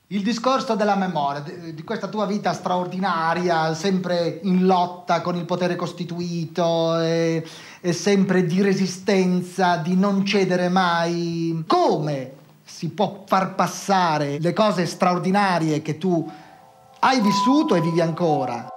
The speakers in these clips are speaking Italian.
Il discorso della memoria, di questa tua vita straordinaria, sempre in lotta con il potere costituito e sempre di resistenza, di non cedere mai. Come si può far passare le cose straordinarie che tu hai vissuto e vivi ancora?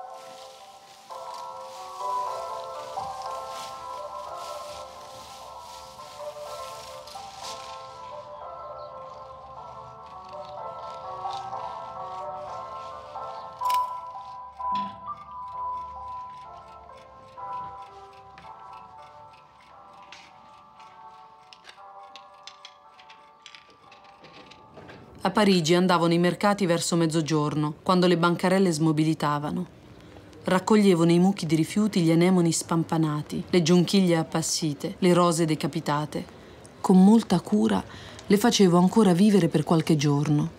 A Parigi andavo nei mercati verso mezzogiorno, quando le bancarelle smobilitavano. Raccoglievo nei mucchi di rifiuti gli anemoni spampanati, le giunchiglie appassite, le rose decapitate. Con molta cura le facevo ancora vivere per qualche giorno.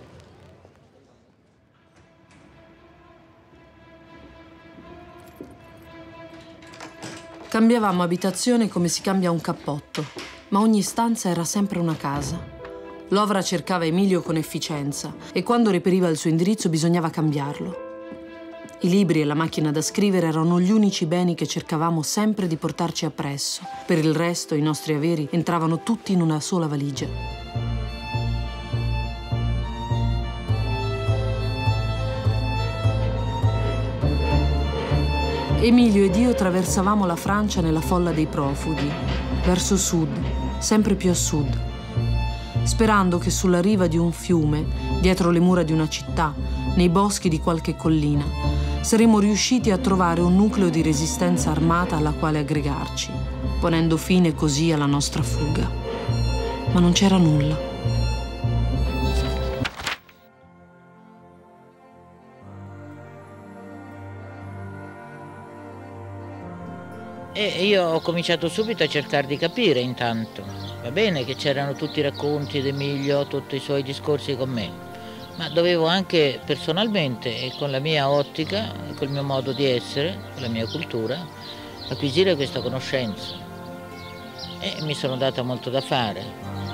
Cambiavamo abitazione come si cambia un cappotto, ma ogni stanza era sempre una casa. Lovra cercava Emilio con efficienza e quando reperiva il suo indirizzo bisognava cambiarlo. I libri e la macchina da scrivere erano gli unici beni che cercavamo sempre di portarci appresso. Per il resto i nostri averi entravano tutti in una sola valigia. Emilio ed io attraversavamo la Francia nella folla dei profughi, verso sud, sempre più a sud, sperando che sulla riva di un fiume, dietro le mura di una città, nei boschi di qualche collina, saremmo riusciti a trovare un nucleo di resistenza armata alla quale aggregarci, ponendo fine così alla nostra fuga. Ma non c'era nulla. E io ho cominciato subito a cercare di capire intanto. Va bene che c'erano tutti i racconti di Emilio, tutti i suoi discorsi con me, ma dovevo anche personalmente e con la mia ottica, col mio modo di essere, con la mia cultura, acquisire questa conoscenza. E mi sono data molto da fare.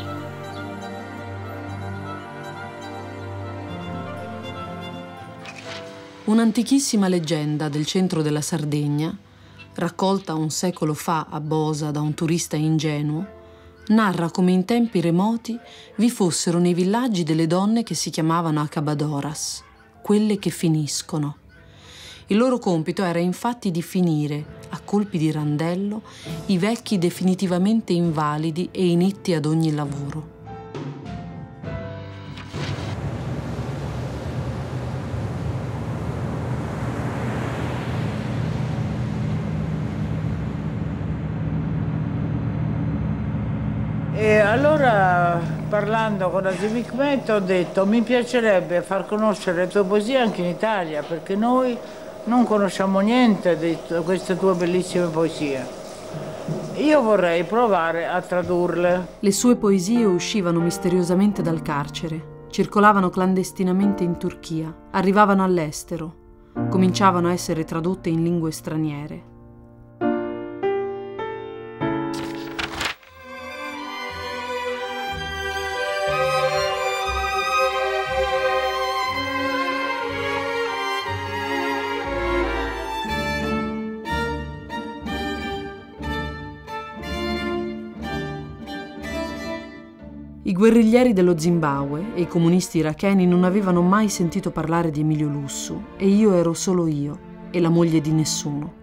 Un'antichissima leggenda del centro della Sardegna, raccolta un secolo fa a Bosa da un turista ingenuo, narra come in tempi remoti vi fossero nei villaggi delle donne che si chiamavano acabadoras, quelle che finiscono. Il loro compito era infatti di finire, a colpi di randello, i vecchi definitivamente invalidi e inetti ad ogni lavoro. E allora, parlando con Nazım Hikmet, ho detto mi piacerebbe far conoscere le tue poesie anche in Italia, perché noi non conosciamo niente di queste tue bellissime poesie. Io vorrei provare a tradurle. Le sue poesie uscivano misteriosamente dal carcere, circolavano clandestinamente in Turchia, arrivavano all'estero, cominciavano a essere tradotte in lingue straniere. I guerriglieri dello Zimbabwe e i comunisti iracheni non avevano mai sentito parlare di Emilio Lussu e io ero solo io e la moglie di nessuno.